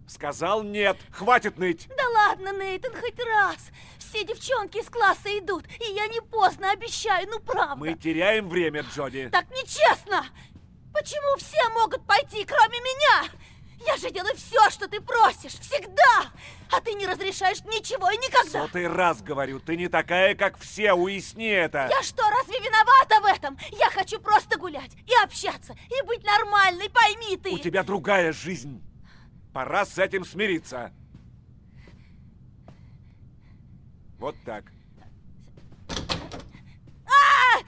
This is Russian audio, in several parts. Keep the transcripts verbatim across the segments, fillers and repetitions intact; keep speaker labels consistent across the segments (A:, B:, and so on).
A: Сказал нет. Хватит ныть.
B: Да ладно, Нейтан, хоть раз. Все девчонки из класса идут, и я не поздно обещаю, ну правда.
A: Мы теряем время, Джоди.
B: Так нечестно. Почему все могут пойти, кроме меня? Я же делаю все, что ты просишь, всегда. А ты не разрешаешь ничего и никогда.
A: Сотый раз говорю, ты не такая, как все, уясни это.
B: Я что, разве виновата в этом? Я хочу просто гулять и общаться, и быть нормальной, пойми ты.
A: У тебя другая жизнь. Пора с этим смириться. Вот так.
B: А!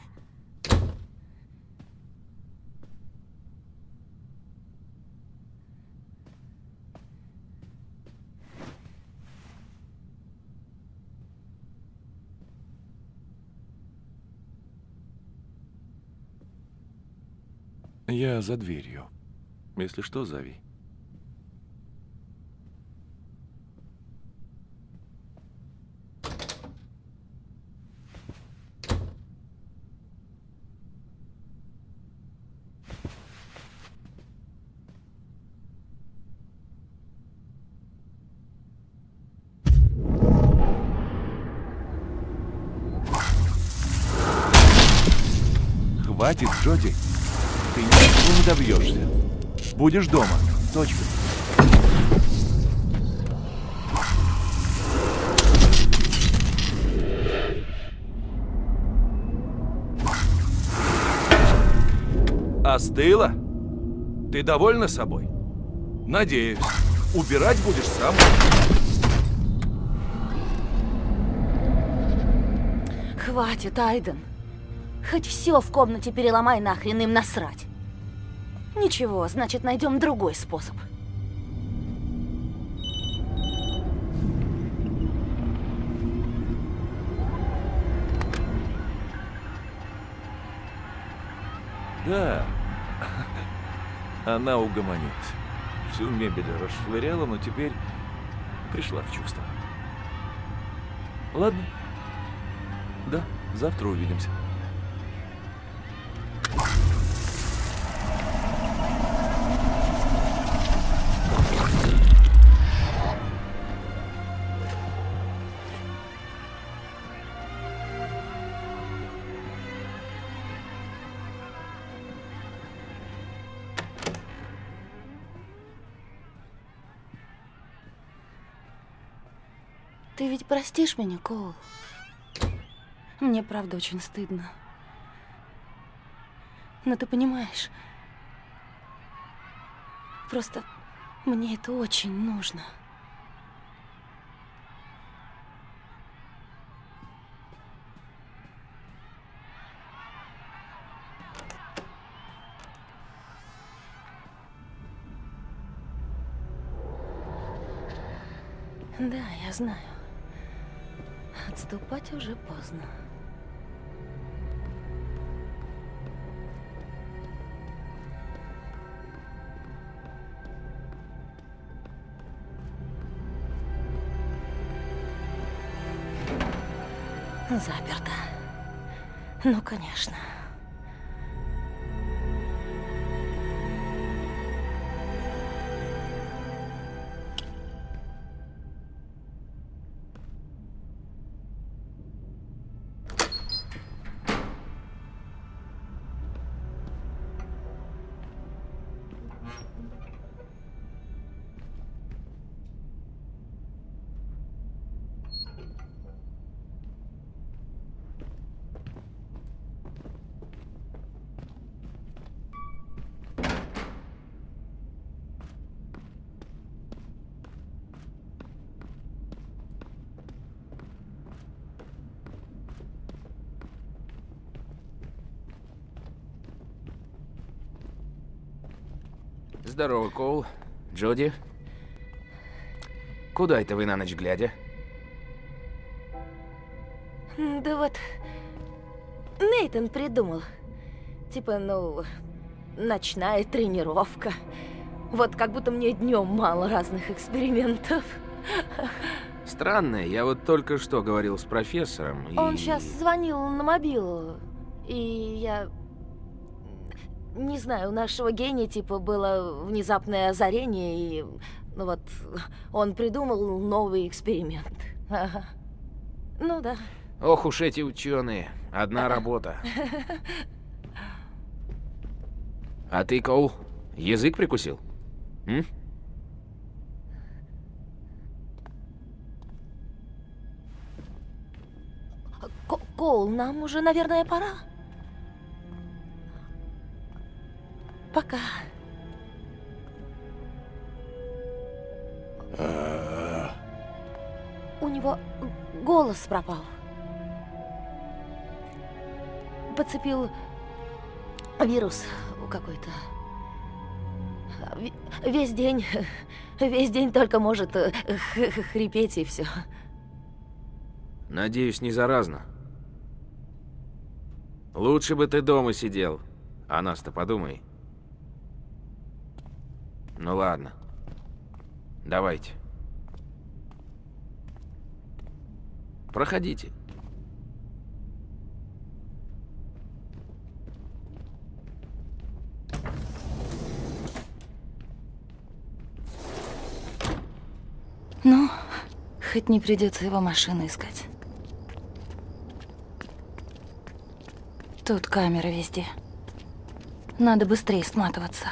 C: Я за дверью. Если что, зови. Хватит, Джоди. Ты ничего не добьешься. Будешь дома. Точка. Остыла? Ты довольна собой? Надеюсь. Убирать будешь сам.
B: Хватит, Айден. Хоть все в комнате переломай нахрен, им насрать. Ничего, значит, найдем другой способ.
C: Да. Она угомонилась. Всю мебель расшвыряла, но теперь пришла в чувство. Ладно. Да, завтра увидимся.
B: Ты ведь простишь меня, Коул? Мне правда очень стыдно. Но ты понимаешь, просто мне это очень нужно. Да, я знаю. Отступать уже поздно. Заперто. Ну, конечно.
D: Здорово, Коул. Джоди. Куда это вы на ночь глядя?
B: Да вот, Нейтан придумал. Типа, ну, ночная тренировка. Вот как будто мне днем мало разных экспериментов.
D: Странно, я вот только что говорил с профессором, и...
B: Он сейчас звонил на мобилу, и я... Не знаю, у нашего гения, типа, было внезапное озарение, и Ну вот, он придумал новый эксперимент. Ага. Ну да.
D: Ох уж эти ученые. Одна работа. А ты, Коул, язык прикусил? М?
B: Ко- Коул, нам уже, наверное, пора. Пока. У него голос пропал. Подцепил вирус какой-то. В- Весь день, весь день только может э, х- х- хрипеть и все.
D: Надеюсь, не заразно. Лучше бы ты дома сидел. О нас-то подумай. Ну ладно. Давайте. Проходите.
B: Ну, хоть не придется его машину искать. Тут камеры везде. Надо быстрее сматываться.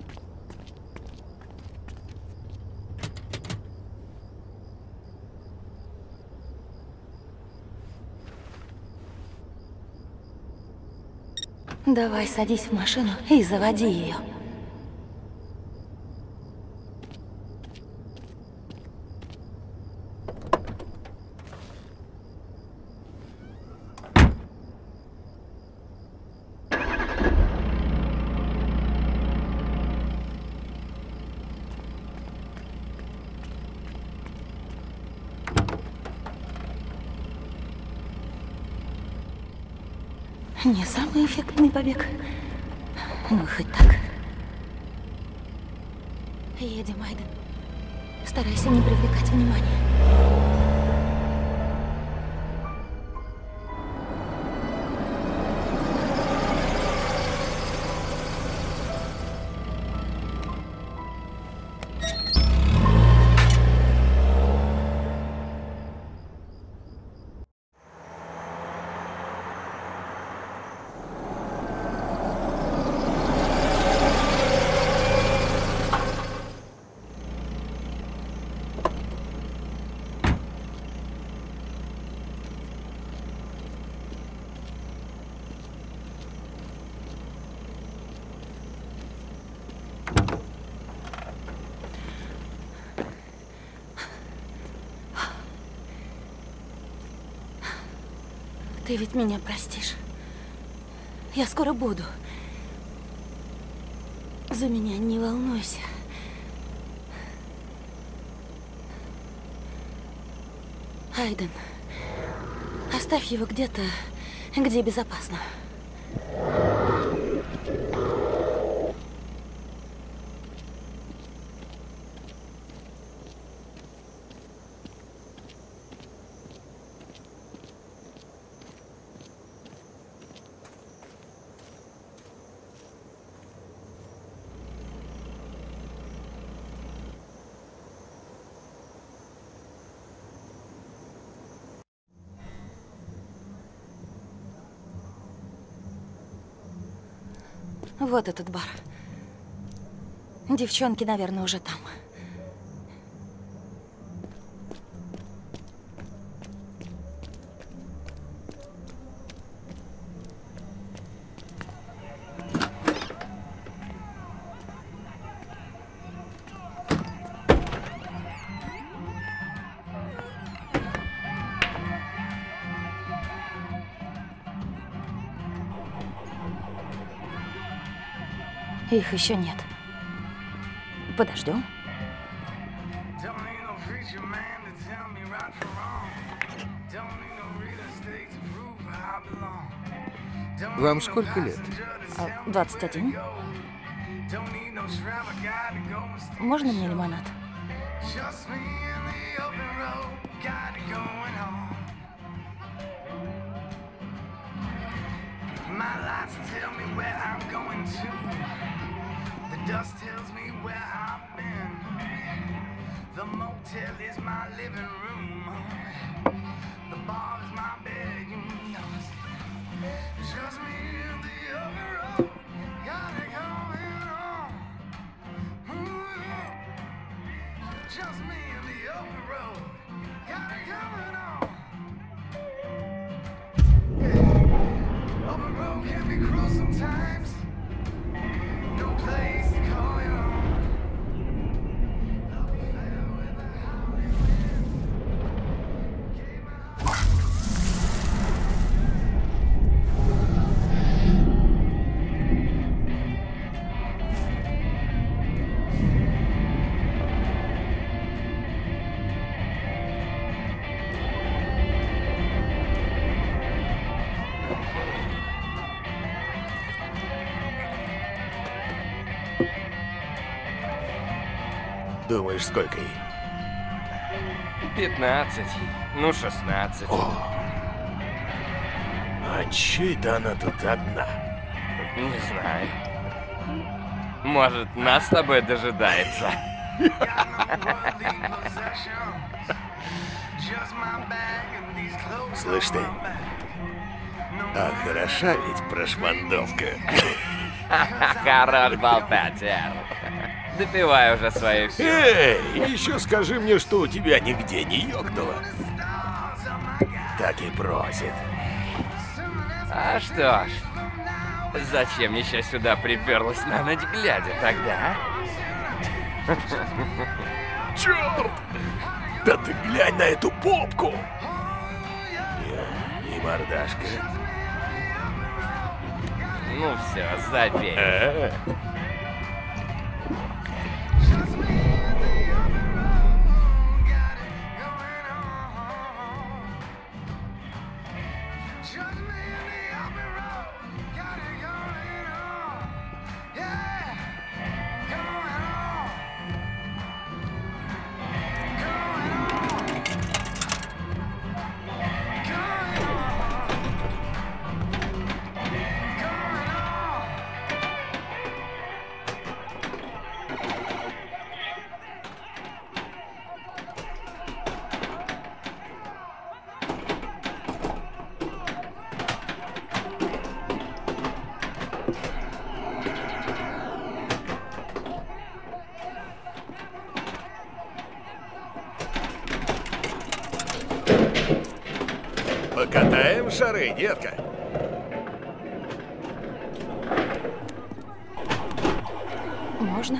B: Давай, садись в машину и заводи ее. Не самый эффектный побег. Ну, хоть так. Едем, Айден. Старайся не привлекать внимания. Ты ведь меня простишь. Я скоро буду. За меня не волнуйся. Айден, оставь его где-то, где безопасно. Вот этот бар. Девчонки, наверное, уже там. Их еще нет. Подождем.
E: Вам сколько лет?
B: А, двадцать один. Можно мне лимонад?
F: Dust tells me where I've been. The motel is my living room. The bar is my bed. You know, it's just me and the other road. Got it going on. Ooh, just me and the other road. Got it going on. Yeah. Open road can be cruel sometimes. No place to call it on.
E: Думаешь, сколько ей?
D: пятнадцать, ну шестнадцать.
E: О. А чё это она тут одна?
D: Не знаю. Может, нас с тобой дожидается?
E: Слышь ты, а хороша ведь прошмандовка.
D: Хорош болтать, Эрл. Допивай уже свою всю.
E: Эй, еще скажи мне, что у тебя нигде не ёкнуло. Так и просит.
D: А что ж, зачем еще сюда приперлась на ночь глядя тогда, а?
E: Черт! Да ты глянь на эту попку! И, и мордашка.
D: Ну все, забей.
E: А-а-а. Покатаем шары, детка.
B: Можно?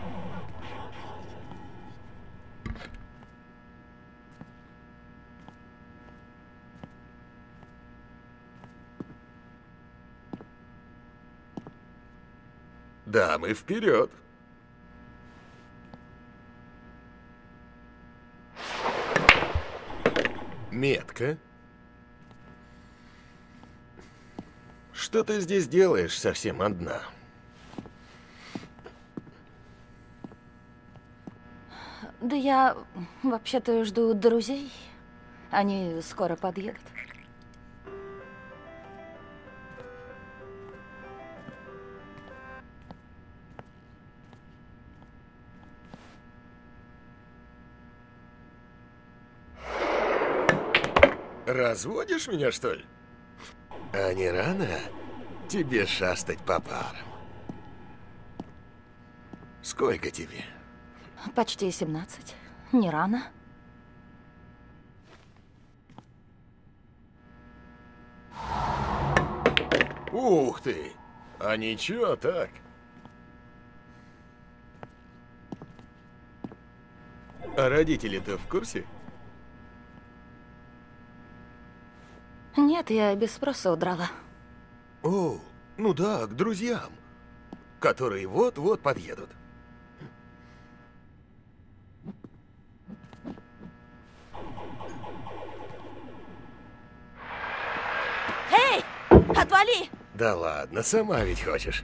E: Дамы, вперед. Метка. Что ты здесь делаешь совсем одна?
B: Да я вообще-то жду друзей. Они скоро подъедут.
E: Разводишь меня, что ли? А не рано тебе шастать по барам? Сколько тебе?
B: Почти семнадцать. Не рано.
E: Ух ты! А ничего так. А родители-то в курсе?
B: Нет, я без спроса удрала.
E: О, ну да, к друзьям, которые вот-вот подъедут.
B: Эй, отвали!
E: Да ладно, сама ведь хочешь.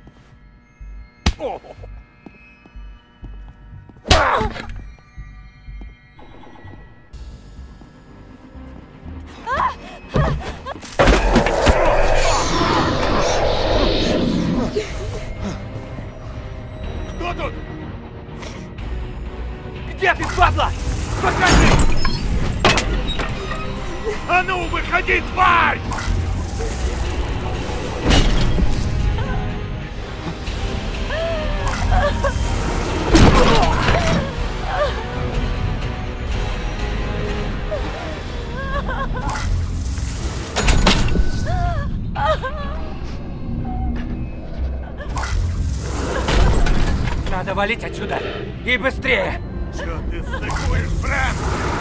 A: Кто тут? Где ты, Падла! Выходи! А ну, выходи, тварь!
G: Надо валить отсюда! И быстрее!
A: Что ты сыкуешь, Фрэнк?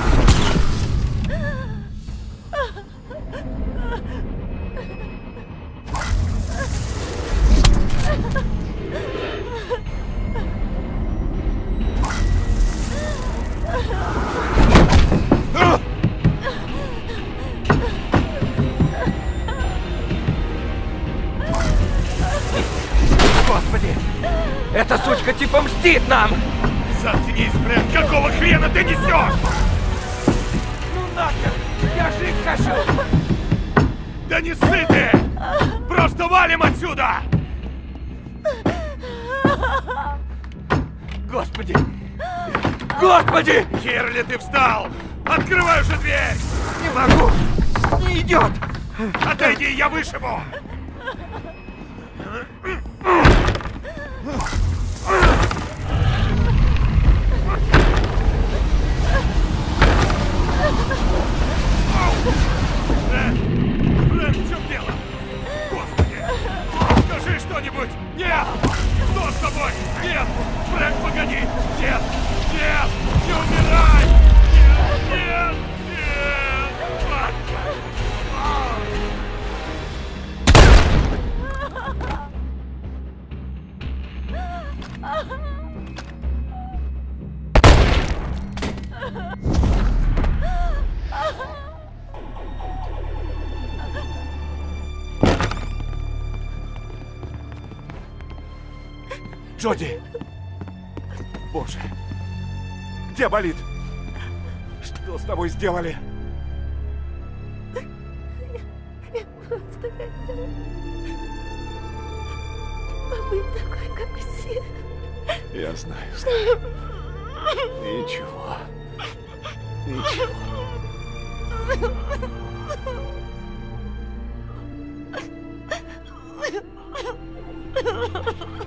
G: Господи! Эта сучка типа мстит нам!
A: Заткнись, Фрэнк! Какого хрена ты несешь?
G: Ну нахер! Я жить хочу!
A: Да не ссы ты! Просто валим отсюда!
G: Господи! Господи!
A: Хер ли ты встал? Открывай уже дверь!
G: Не могу! Не идет!
A: Отойди, я вышибу! Фрэнк! Фрэнк, в чем дело? Господи! Скажи что-нибудь! Нет! Что с тобой? Нет! Фрэнк, погоди! Нет! Нет! Не умирай! Нет! Нет! Нет! Мать твою! А! Джоди! Боже! Где болит? Что с тобой сделали?
B: Я просто хотела побыть такой, как все.
A: Я знаю, знаю. Ничего. Ничего.